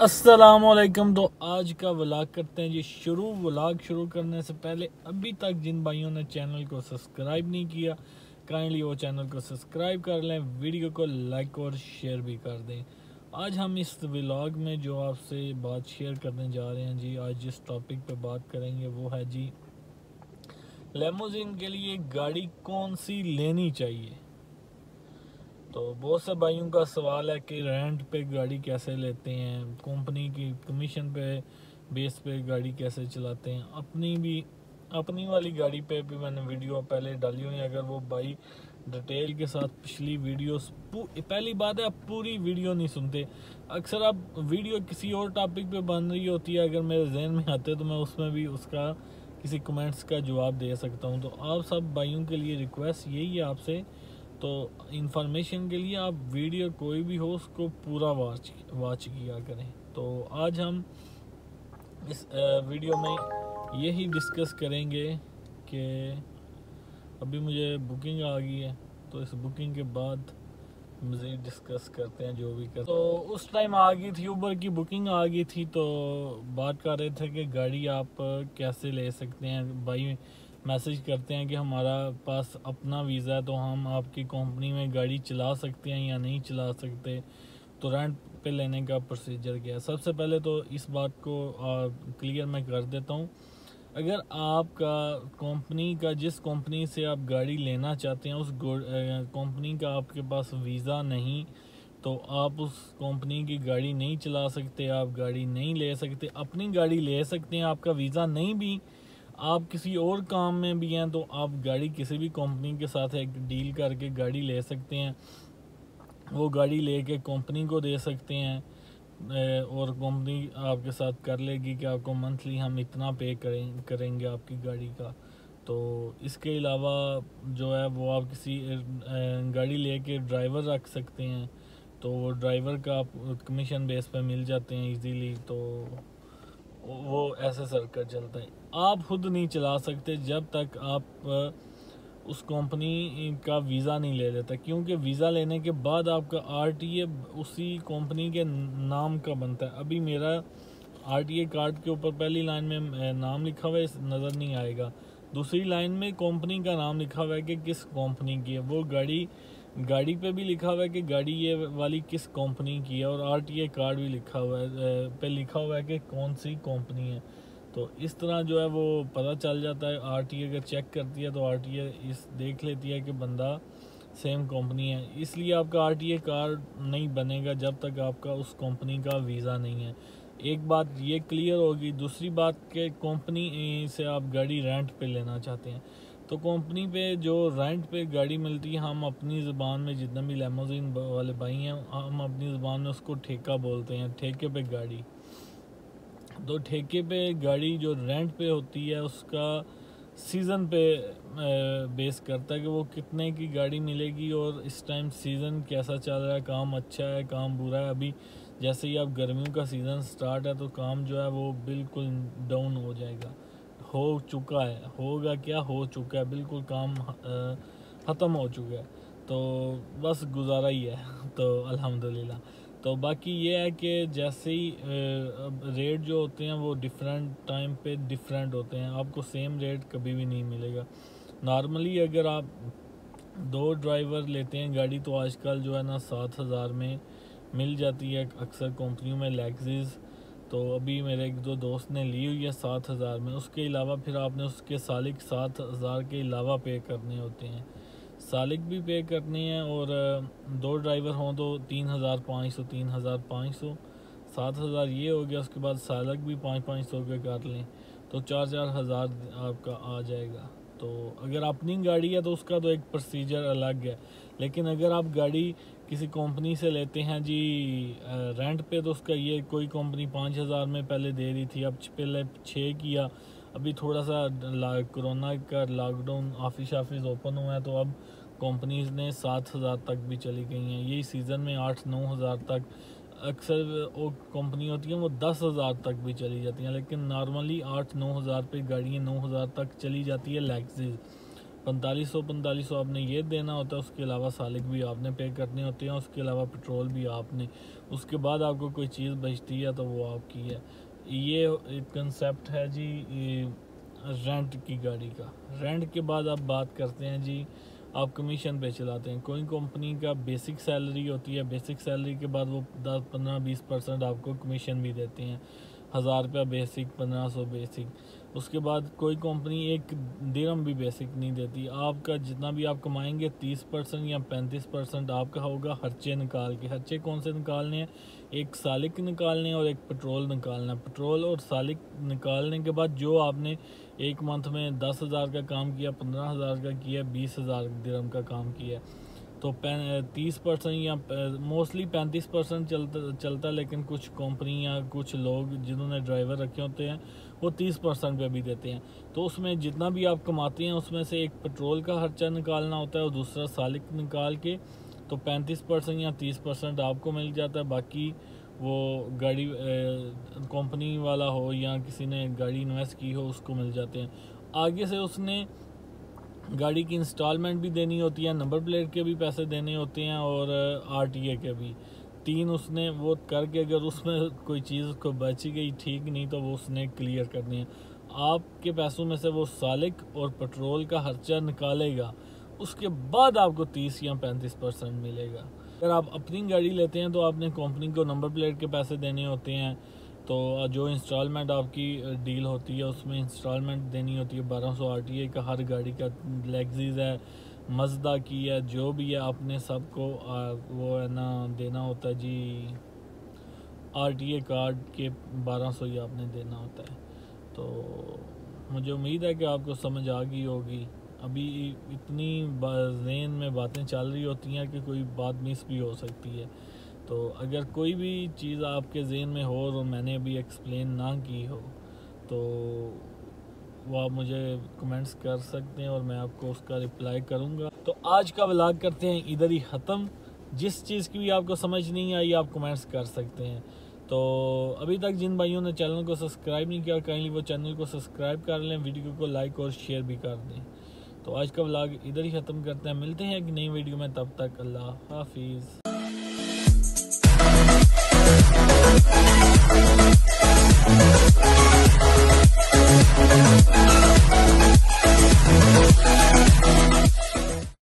अस्सलामुअलैकुम। तो आज का व्लॉग करते हैं जी शुरू। व्लॉग शुरू करने से पहले अभी तक जिन भाइयों ने चैनल को सब्सक्राइब नहीं किया, काइंडली वो चैनल को सब्सक्राइब कर लें, वीडियो को लाइक और शेयर भी कर दें। आज हम इस व्लॉग में जो आपसे बात शेयर करने जा रहे हैं जी, आज जिस टॉपिक पे बात करेंगे वो है जी लेमोजिन के लिए गाड़ी कौन सी लेनी चाहिए। तो बहुत से भाइयों का सवाल है कि रेंट पे गाड़ी कैसे लेते हैं, कंपनी की कमीशन पे बेस पे गाड़ी कैसे चलाते हैं। अपनी वाली गाड़ी पे भी मैंने वीडियो पहले डाली हुई है, अगर वो भाई डिटेल के साथ पिछली वीडियोस पहली बात है आप पूरी वीडियो नहीं सुनते। अक्सर आप वीडियो किसी और टॉपिक पे बन रही होती है, अगर मेरे जहन में आते तो मैं उसमें भी उसका किसी कमेंट्स का जवाब दे सकता हूँ। तो आप सब भाइयों के लिए रिक्वेस्ट यही है आपसे, तो इंफॉर्मेशन के लिए आप वीडियो कोई भी हो उसको पूरा वॉच किया करें। तो आज हम इस वीडियो में यही डिस्कस करेंगे कि अभी मुझे बुकिंग आ गई है, तो इस बुकिंग के बाद मज़ीद डिस्कस करते हैं जो भी कर। तो उस टाइम आ गई थी, उबर की बुकिंग आ गई थी, तो बात कर रहे थे कि गाड़ी आप कैसे ले सकते हैं। भाई मैसेज करते हैं कि हमारा पास अपना वीज़ा है तो हम आपकी कंपनी में गाड़ी चला सकते हैं या नहीं चला सकते, तो रेंट पे लेने का प्रोसीजर क्या है। सबसे पहले तो इस बात को क्लियर मैं कर देता हूँ। अगर आपका कंपनी का जिस कंपनी से आप गाड़ी लेना चाहते हैं उस कंपनी का आपके पास वीज़ा नहीं, तो आप उस कंपनी की गाड़ी नहीं चला सकते, आप गाड़ी नहीं ले सकते। अपनी गाड़ी ले सकते हैं, आपका वीज़ा नहीं भी, आप किसी और काम में भी हैं तो आप गाड़ी किसी भी कंपनी के साथ एक डील करके गाड़ी ले सकते हैं। वो गाड़ी लेके कंपनी को दे सकते हैं और कंपनी आपके साथ कर लेगी कि आपको मंथली हम इतना पे करेंगे आपकी गाड़ी का। तो इसके अलावा जो है वो आप किसी गाड़ी लेके ड्राइवर रख सकते हैं, तो वो ड्राइवर का आप कमीशन बेस पे मिल जाते हैं इजीली। तो वो ऐसे सर्कल चलता है। आप खुद नहीं चला सकते जब तक आप उस कंपनी का वीज़ा नहीं ले लेता, क्योंकि वीज़ा लेने के बाद आपका आरटीए उसी कंपनी के नाम का बनता है। अभी मेरा आरटीए कार्ड के ऊपर पहली लाइन में नाम लिखा हुआ है, नज़र नहीं आएगा। दूसरी लाइन में कंपनी का नाम लिखा हुआ है कि किस कंपनी की है वो गाड़ी पे भी लिखा हुआ है कि गाड़ी ये वाली किस कंपनी की है, और आरटीए कार्ड भी लिखा हुआ है पे लिखा हुआ है कि कौन सी कंपनी है। तो इस तरह जो है वो पता चल जाता है। आरटीए अगर चेक करती है तो आरटीए इस देख लेती है कि बंदा सेम कंपनी है, इसलिए आपका आरटीए कार्ड नहीं बनेगा जब तक आपका उस कंपनी का वीज़ा नहीं है। एक बात ये क्लियर होगी। दूसरी बात कि कंपनी से आप गाड़ी रेंट पे लेना चाहते हैं, तो कंपनी पे जो रेंट पे गाड़ी मिलती है, हम अपनी ज़बान में जितना भी लेमोजिन वाले भाई हैं हम अपनी ज़बान में उसको ठेका बोलते हैं, ठेके पे गाड़ी। तो ठेके पे गाड़ी जो रेंट पे होती है उसका सीज़न पे बेस करता है कि वो कितने की गाड़ी मिलेगी और इस टाइम सीज़न कैसा चल रहा है, काम अच्छा है काम बुरा है। अभी जैसे ही अब गर्मियों का सीज़न स्टार्ट है तो काम जो है वो बिल्कुल डाउन हो जाएगा, हो चुका है, होगा क्या हो चुका है, बिल्कुल काम ख़त्म हो चुका है। तो बस गुजारा ही है तो अल्हम्दुलिल्लाह। तो बाकी ये है कि जैसे ही रेट जो होते हैं वो डिफरेंट टाइम पे डिफरेंट होते हैं, आपको सेम रेट कभी भी नहीं मिलेगा। नॉर्मली अगर आप दो ड्राइवर लेते हैं गाड़ी तो आजकल जो है ना 7,000 में मिल जाती है अक्सर कंपनियों में लैक्सिस। तो अभी मेरे एक दो दोस्त ने ली हुई है 7,000 में। उसके अलावा फिर आपने उसके सालिक 7,000 के अलावा पे करने होते हैं, सालिक भी पे करनी है, और दो ड्राइवर हों तो 3,500 3,500 7,000 ये हो गया। उसके बाद सालिक भी 500 के कर लें तो 4,000 आपका आ जाएगा। तो अगर अपनी गाड़ी है तो उसका तो एक प्रोसीजर अलग है, लेकिन अगर आप गाड़ी किसी कंपनी से लेते हैं जी रेंट पे, तो उसका ये कोई कंपनी 5,000 में पहले दे रही थी, अब पहले 6 किया। अभी थोड़ा सा कोरोना का लॉकडाउन ऑफिस ओपन हुआ है तो अब कंपनीज ने 7,000 तक भी चली गई हैं। यही सीज़न में 8-9 हज़ार तक अक्सर वो कंपनी होती हैं वो 10,000 तक भी चली जाती हैं, लेकिन नॉर्मली 8-9 हज़ार पे गाड़ियाँ 9,000 तक चली जाती है लैक्सिस। 4500 आपने ये देना होता है, उसके अलावा सालिक भी आपने पे करने होते हैं, उसके अलावा पेट्रोल भी आपने, उसके बाद आपको कोई चीज़ बचती है तो वो आपकी है। ये एक कंसेप्ट है जी रेंट की गाड़ी का। रेंट के बाद आप बात करते हैं जी आप कमीशन पे चलाते हैं। कोई कंपनी का बेसिक सैलरी होती है, बेसिक सैलरी के बाद वो 10-15-20% आपको कमीशन भी देते हैं। 1000 रुपया बेसिक, 1500 बेसिक। उसके बाद कोई कंपनी एक दिरहम भी बेसिक नहीं देती। आपका जितना भी आप कमाएंगे 30% या 35% आपका होगा खर्चे निकाल के। खर्चे कौन से निकालने हैं? एक सालिक निकालने और एक पेट्रोल निकालना। पेट्रोल और सालिक निकालने के बाद जो आपने एक मंथ में 10,000 का काम किया, 15,000 का किया, 20,000 दिरहम का काम किया, तो 30% या मोस्टली 35% चलता, लेकिन कुछ कंपनी या कुछ लोग जिन्होंने ड्राइवर रखे होते हैं वो 30% पे भी देते हैं। तो उसमें जितना भी आप कमाते हैं उसमें से एक पेट्रोल का खर्चा निकालना होता है और दूसरा सालिक निकाल के, तो 35% या 30% आपको मिल जाता है। बाकी वो गाड़ी कंपनी वाला हो या किसी ने गाड़ी इन्वेस्ट की हो उसको मिल जाते हैं। आगे से उसने गाड़ी की इंस्टॉलमेंट भी देनी होती है, नंबर प्लेट के भी पैसे देने होते हैं और आरटीए के भी। 3 उसने वो करके अगर उसमें कोई चीज़ को बच गई ठीक नहीं तो वो उसने क्लियर करनी है। आपके पैसों में से वो सालिक और पेट्रोल का खर्चा निकालेगा, उसके बाद आपको 30 या 35% मिलेगा। अगर आप अपनी गाड़ी लेते हैं तो आपने कंपनी को नंबर प्लेट के पैसे देने होते हैं, तो जो इंस्टॉलमेंट आपकी डील होती है उसमें इंस्टॉलमेंट देनी होती है 1200 आरटीए का हर गाड़ी का। लेक्सिस है, मज़दा की है, जो भी है आपने सबको वो है ना देना होता है जी, आरटीए कार्ड के 1200 ही आपने देना होता है। तो मुझे उम्मीद है कि आपको समझ आ गई होगी। अभी इतनी ज़हन में बातें चल रही होती हैं कि कोई बात मिस भी हो सकती है। तो अगर कोई भी चीज़ आपके ज़हन में हो और मैंने अभी एक्सप्लेन ना की हो तो वो आप मुझे कमेंट्स कर सकते हैं और मैं आपको उसका रिप्लाई करूँगा। तो आज का व्लॉग करते हैं इधर ही ख़त्म। जिस चीज़ की भी आपको समझ नहीं आई आप कमेंट्स कर सकते हैं। तो अभी तक जिन भाइयों ने चैनल को सब्सक्राइब नहीं किया काइंडली वो चैनल को सब्सक्राइब कर लें, वीडियो को लाइक और शेयर भी कर दें। तो आज का व्लॉग इधर ही ख़त्म करते हैं, मिलते हैं एक नई वीडियो में, तब तक अल्लाह हाफिज़।